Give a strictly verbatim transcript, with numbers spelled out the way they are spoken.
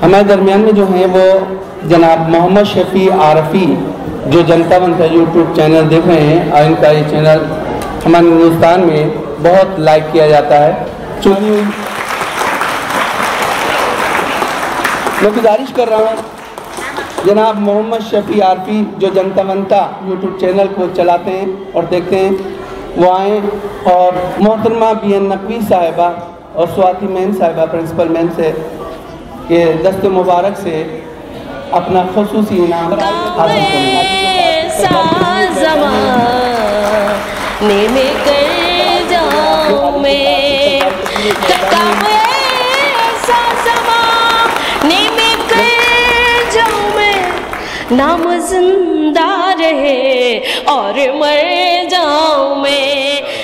हमारे दरमियान में जो हैं वो जनाब मोहम्मद शफी आरफी, जो जनता मंच यूट्यूब चैनल देख रहे हैं, और इनका ये चैनल हमारे हिंदुस्तान में बहुत लाइक किया जाता है। चुनी हुई मैं गुजारिश कर रहा हूँ जनाब मोहम्मद शफी आरफी, जो जनता मंच यूट्यूब चैनल को चलाते हैं और देखते हैं, वो आएँ और मोहतरमा बी एन नकवी साहिबा और स्वाति मैन साहिबा प्रिंसिपल मैन से के दस्ते मुबारक से अपना खुसूसी इनाम हासिल करें। नाम जिंदा रहे और मर जाऊं मैं,